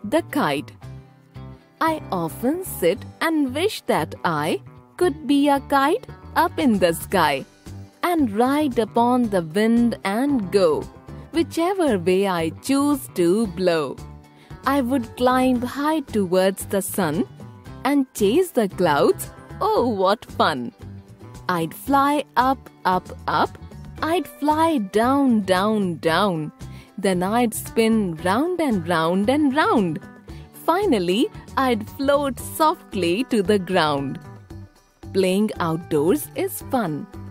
The kite. I often sit and wish that I could be a kite up in the sky and ride upon the wind and go, whichever way I choose to blow. I would climb high towards the sun and chase the clouds. Oh, what fun! I'd fly up, up, up. I'd fly down, down, down. Then I'd spin round and round and round. Finally, I'd float softly to the ground. Playing outdoors is fun.